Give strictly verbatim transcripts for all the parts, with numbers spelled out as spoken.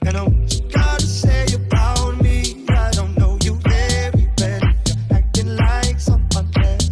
And I'm proud to say about me, I don't know you very well. You're acting like someone else.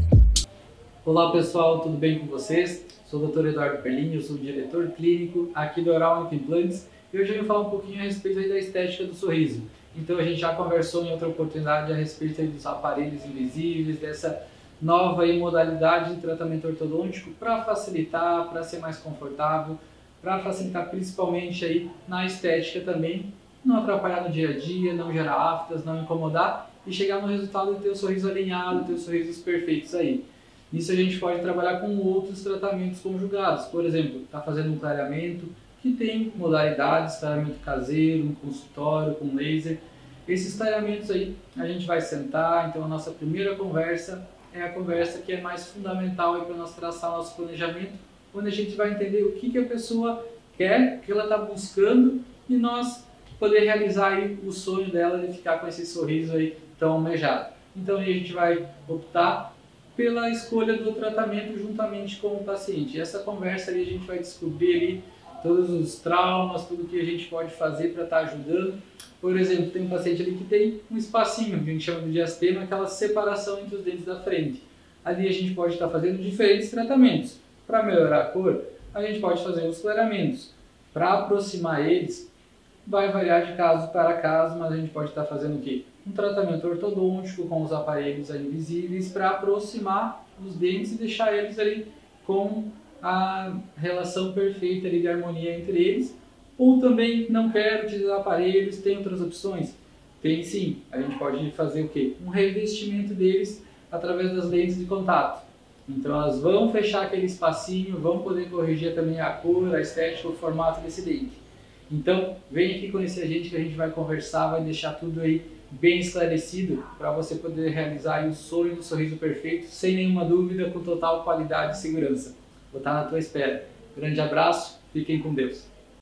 Olá pessoal, tudo bem com vocês? Sou o doutor Eduardo Perlin, eu sou o diretor clínico aqui do Oral Único Implantes e hoje eu vou falar um pouquinho a respeito aí da estética do sorriso. Então a gente já conversou em outra oportunidade a respeito aí dos aparelhos invisíveis, dessa nova aí modalidade de tratamento ortodôntico para facilitar, para ser mais confortável, para facilitar principalmente aí na estética também, não atrapalhar no dia a dia, não gerar aftas, não incomodar e chegar no resultado de ter o sorriso alinhado, ter os sorrisos perfeitos aí. Nisso a gente pode trabalhar com outros tratamentos conjugados, por exemplo, está fazendo um clareamento que tem modalidades, clareamento caseiro, no consultório, com laser. Esses clareamentos aí a gente vai sentar, então a nossa primeira conversa é a conversa que é mais fundamental para nós traçar o nosso planejamento, onde a gente vai entender o que, que a pessoa quer, o que ela está buscando e nós poder realizar aí o sonho dela de ficar com esse sorriso aí tão almejado. Então aí a gente vai optar pela escolha do tratamento juntamente com o paciente. E essa conversa ali a gente vai descobrir ali todos os traumas, tudo que a gente pode fazer para estar ajudando. Por exemplo, tem um paciente ali que tem um espacinho, que a gente chama de diastema, aquela separação entre os dentes da frente. Ali a gente pode estar fazendo diferentes tratamentos. Para melhorar a cor, a gente pode fazer os clareamentos. Para aproximar eles, vai variar de caso para caso, mas a gente pode estar fazendo o quê? Um tratamento ortodôntico com os aparelhos invisíveis para aproximar os dentes e deixar eles ali com a relação perfeita ali de harmonia entre eles. Ou também não quero utilizar aparelhos, tem outras opções? Tem sim, a gente pode fazer o quê? Um revestimento deles através das lentes de contato. Então elas vão fechar aquele espacinho, vão poder corrigir também a cor, a estética, o formato desse dente. Então vem aqui conhecer a gente que a gente vai conversar, vai deixar tudo aí bem esclarecido para você poder realizar aí o sonho do sorriso perfeito sem nenhuma dúvida, com total qualidade e segurança. Vou estar na tua espera. Grande abraço, fiquem com Deus.